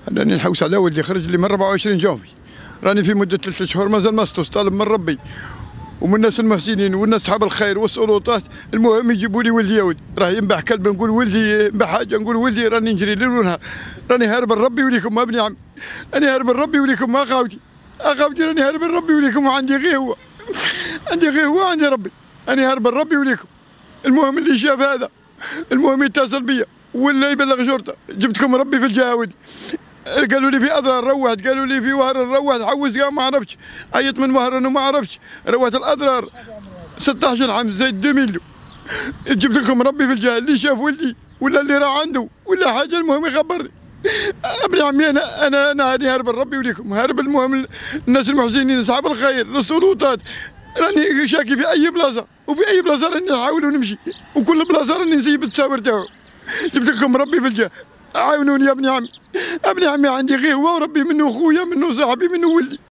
راني نحوس على ولدي، خرج لي من 24 جونفي، راني في مده 3 شهور مازال ما سطوش، طالب من ربي ومن الناس المحسنين والناس اصحاب الخير والسلطات، المهم يجيبوا لي ولدي. يا ولدي راه ينبح كلب نقول ولدي، ينبح حاجه نقول ولدي، راني نجري ليل ونهار، راني هارب لربي وليكم ابني عم، راني هارب لربي وليكم ما اخاوتي، اخاوتي راني هارب لربي وليكم، وعندي غير هو، عندي غير هو، عندي ربي، راني هارب لربي وليكم. المهم اللي شاف هذا المهم يتصل بيا ولا يبلغ شرطه، جبتكم ربي في الجهه ودي. قالوا لي في اضرار روحت، قالوا لي في وهر روحت، حوس قام ما عرفتش، عيط من وهر انه ما عرفتش، روحت الاضرار 16 عام زايد 2 مليون. جبت لكم ربي في الجهه، اللي شاف ولدي ولا اللي راه عنده ولا حاجه المهم يخبرني. ابن عمي انا راني هارب ربي وليكم، هارب المهم الناس المحسنين اصحاب الخير السلطات، راني شاكي في اي بلاصه، وفي اي بلاصه راني نحاول ونمشي، وكل بلاصه راني نسيب التصاور تاعو. جبت لكم ربي في الجهه، عاونوني يا ابن عمي، ابن عمي عندي غير هو وربي، منه خويا منه صاحبي منه ولدي.